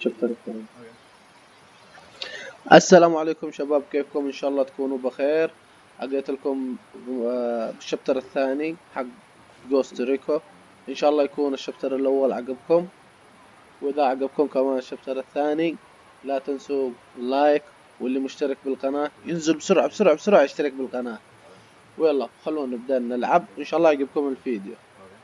شابتر الثاني. السلام عليكم شباب، كيفكم؟ ان شاء الله تكونوا بخير. حقيت لكم بالشابتر الثاني حق جوست ريكو. ان شاء الله يكون الشابتر الاول عجبكم، واذا عجبكم كمان الشابتر الثاني لا تنسوا لايك، واللي مشترك بالقناة ينزل بسرعة بسرعة بسرعة يشترك بالقناة. ويلا خلونا نبدأ نلعب، ان شاء الله يعجبكم الفيديو.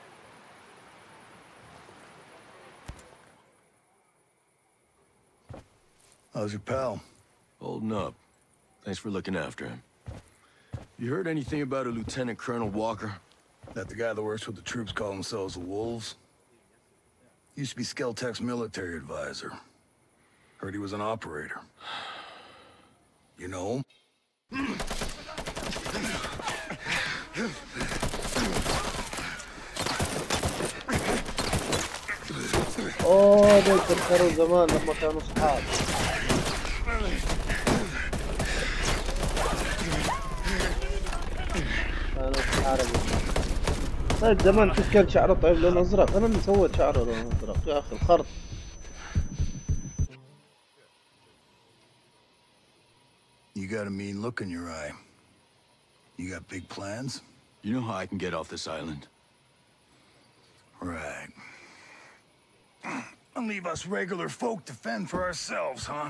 How's your pal? Holding up. Thanks for looking after him. You heard anything about a Lieutenant Colonel Walker? That the guy that works with the troops call themselves the Wolves? Used to be Skeltech's military advisor. Heard he was an operator. You know him? اوه ده يتذكروا زمان لما كانوا صحاب. كانوا يتحاربوا. طيب زمان كيف كان شعره طيب لون ازرق؟ انا اللي سويت شعره لون ازرق يا اخي الخرط. You got a mean look in your eye. You got big plans? You know how I can get off this island? Right. And leave us regular folk to fend for ourselves, huh?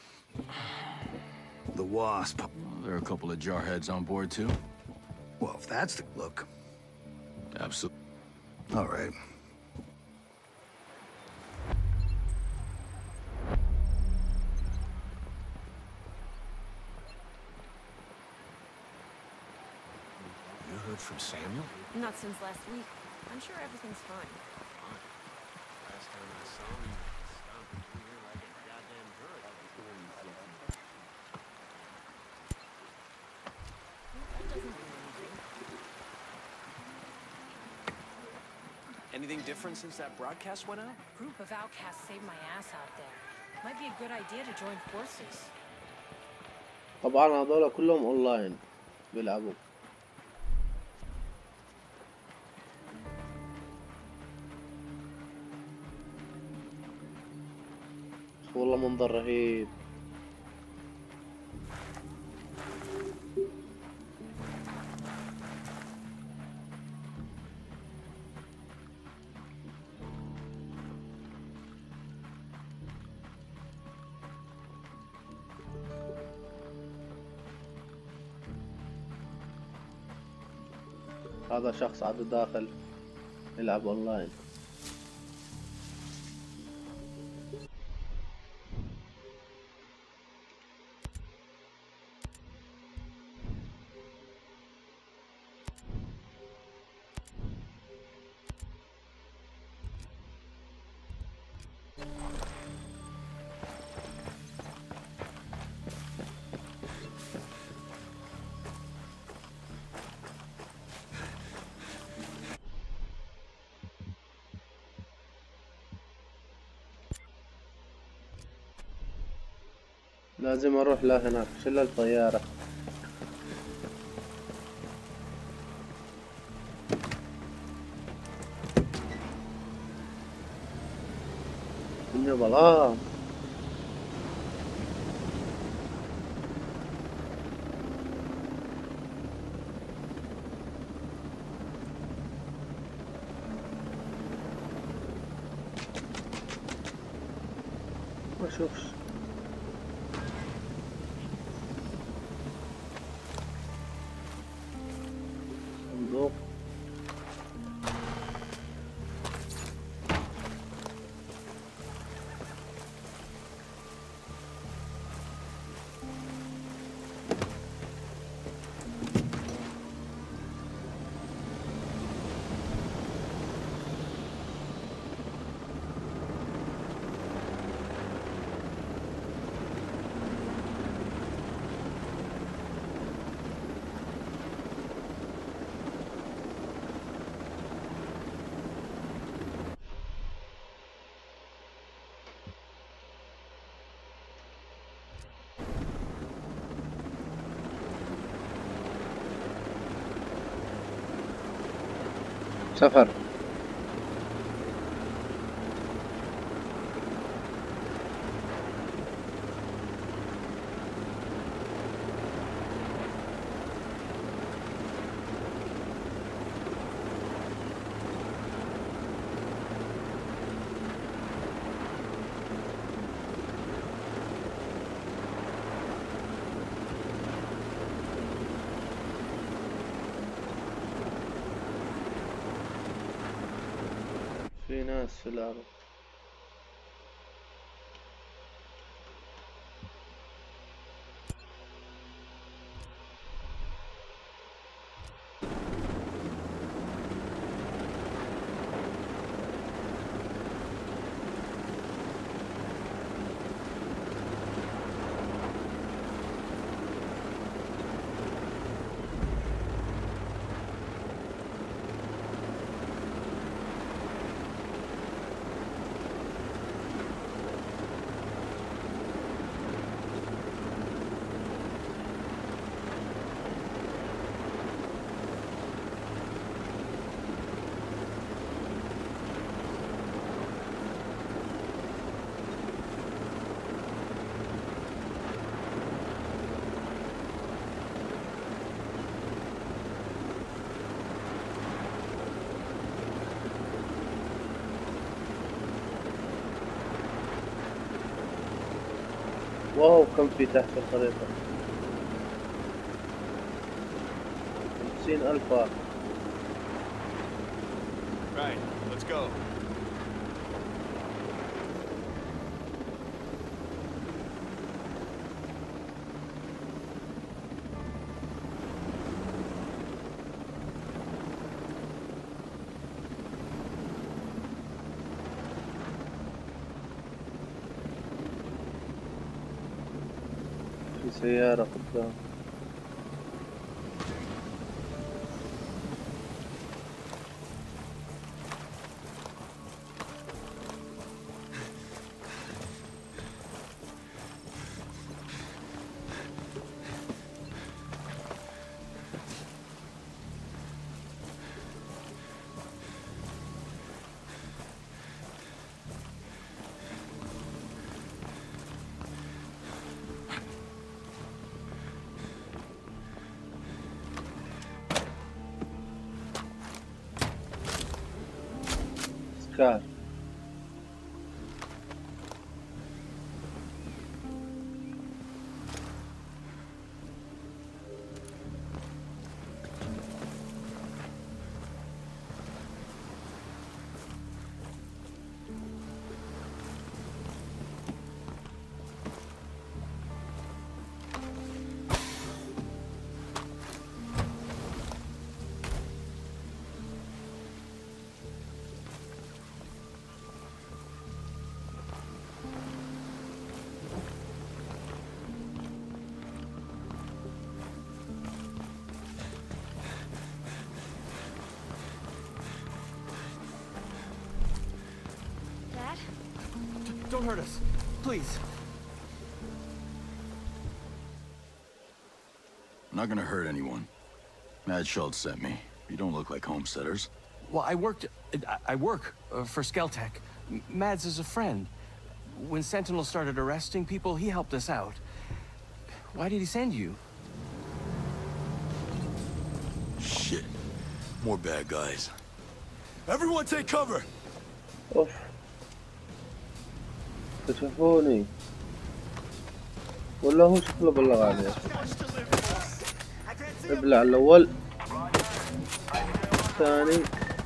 The Wasp. Well, there are a couple of jarheads on board too. Well, if that's the look. Absolutely. All right. You heard from Samuel? Not since last week. I'm sure everything's fine. Last time I saw him, he was stomping through here like a goddamn bird. That doesn't mean anything. Anything different since that broadcast went out? Group of outcasts saved my ass out there. Might be a good idea to join forces. طبعا هذول كلهم اونلاين بيلعبوا. والله منظر رهيب. هذا شخص عاد داخل يلعب اونلاين. لازم اروح لهناك شل الطيارة. إنه بلا ما اشوفش. صندوق سفر. ناس في الأرض. واو كم في تحت الخريطة؟ 50,000 واحد. Right, let's go. في سيارة قدام. سكار. Dad? Don't hurt us, please. I'm not gonna hurt anyone. Mad Schultz sent me. You don't look like homesteaders. Well, I work for Skeltec. Mads is a friend. When Sentinel started arresting people, he helped us out. Why did he send you? Shit. More bad guys. Everyone take cover! اوف تشوفوني ولا هو شكله بلغ عليه. ابلع الاول الثاني.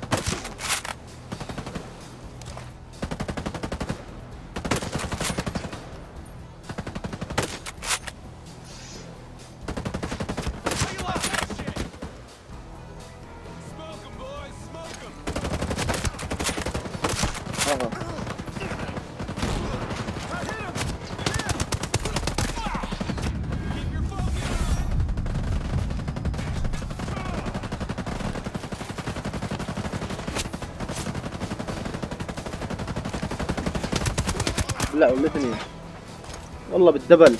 لا ولا اثنين والله بالدبل.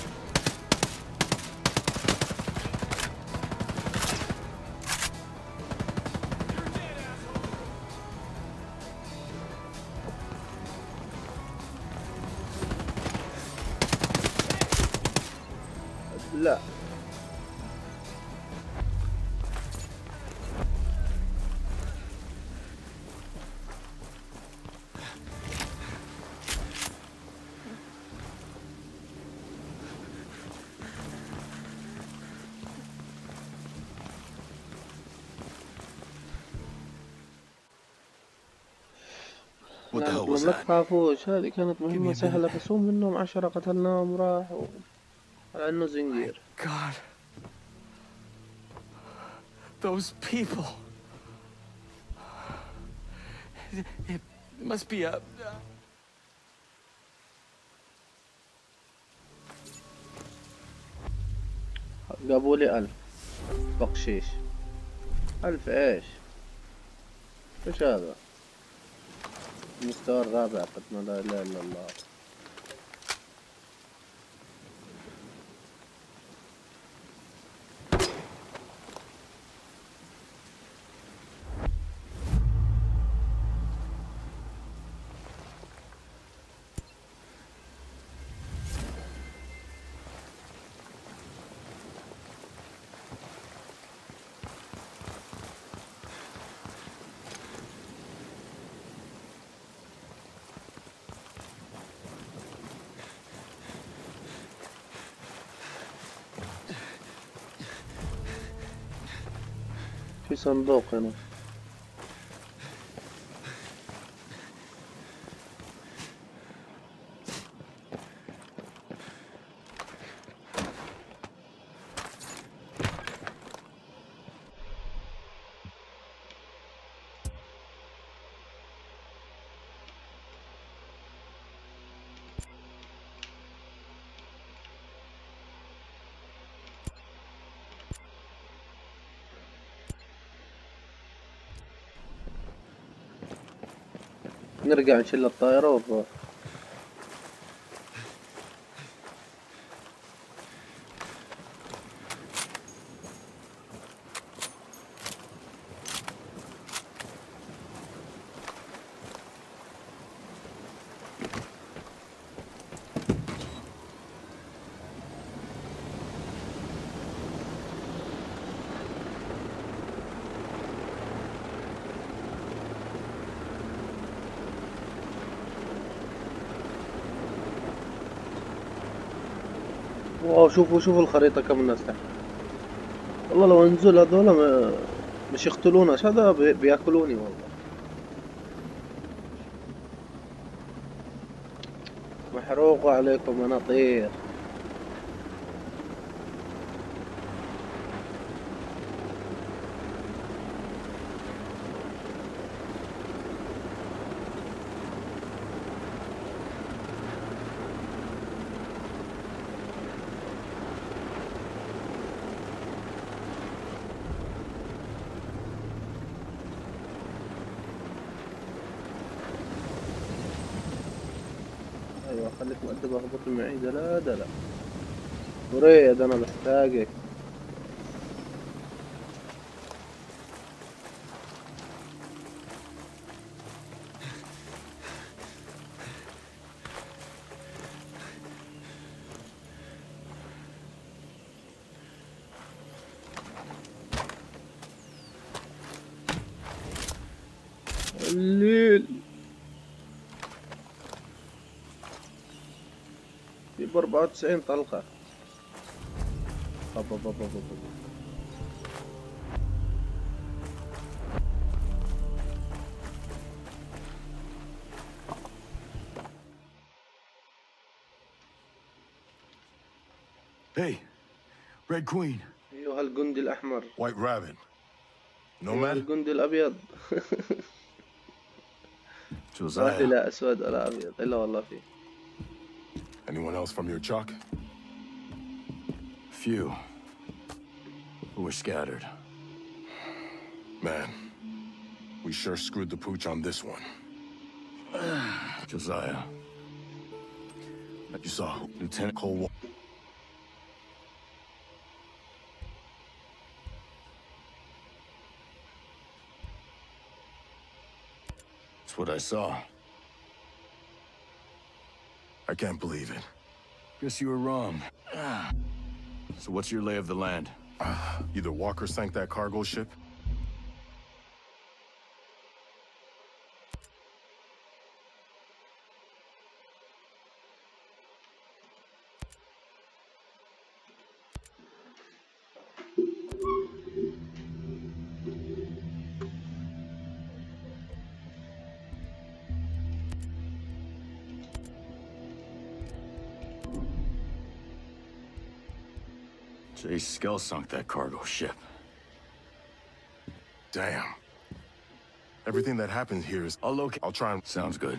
لا What the hell قلنا was لا that? تخافوش، هذه كانت me a مهمة minute. سهلة، بس هم منهم 10 قتلناهم وراحوا على انه زنجير. God. Those people. It must be a... جابوا لي 1000 بقشيش. 1000 ايش؟ ايش هذا؟ المستوى الرابع قدنا، لا اله الا الله. في صندوق هنا. نرجع نشيل الطائرة ونروح. واو، شوفوا الخريطة كم الناس تحت. والله لو انزل هذولا مش يقتلوناش، هذا بياكلوني والله. محروق عليكم مناطير. ايوه خليك مؤدب، اخبط معي دلا دلا. وريد انا بحتاجك. الليل في ب94 طلقة. أب أب أب أب أب. Hey, Red Queen. أيها الجندي الأحمر. White Rabbit. أيها Nomad? الجندي الأبيض. ما في Josiah. لا أسود ولا أبيض إلا والله فيه. Anyone else from your chalk? Few. Who were scattered. Man, we sure screwed the pooch on this one. Josiah. You saw Lieutenant Cole. That's what I saw. I can't believe it. Guess you were wrong. So what's your lay of the land? Either Walker sank that cargo ship, Jay Skell sunk that cargo ship. Damn. Everything that happens here is... I'll try and... Sounds good.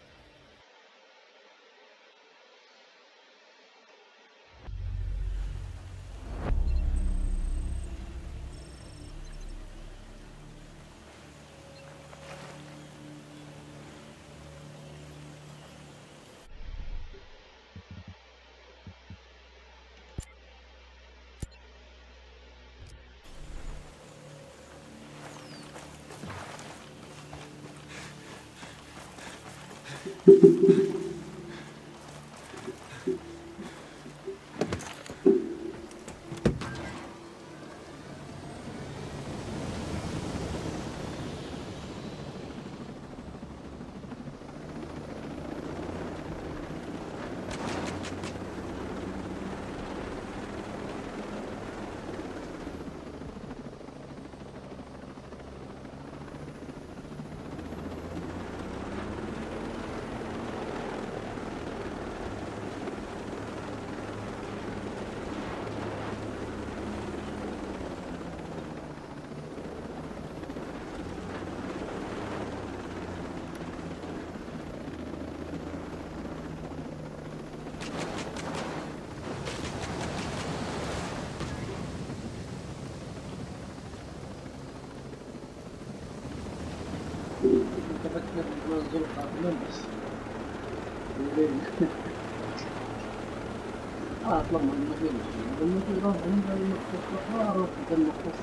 تفكر منظور قاتلين بس اطلع من المدينة راح عند المختص اروح عند المختص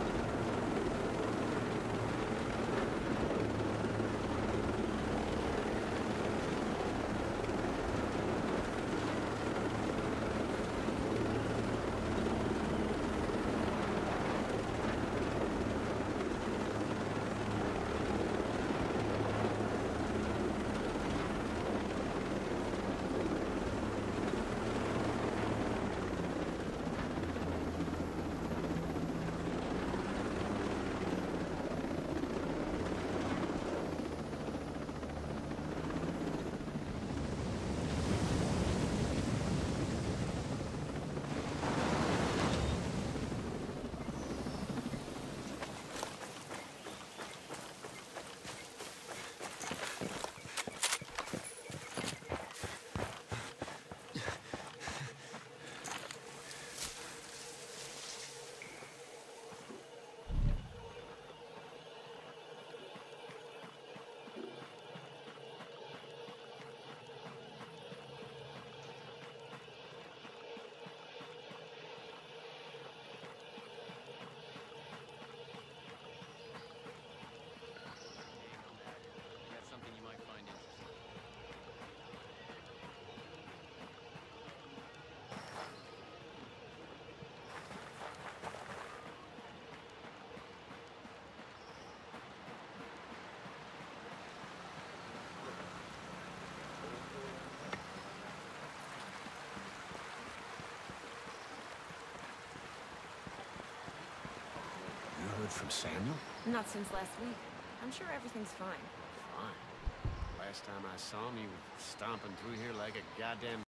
From Samuel? Not since last week. I'm sure everything's fine. Fine. Last time I saw him, he was stomping through here like a goddamn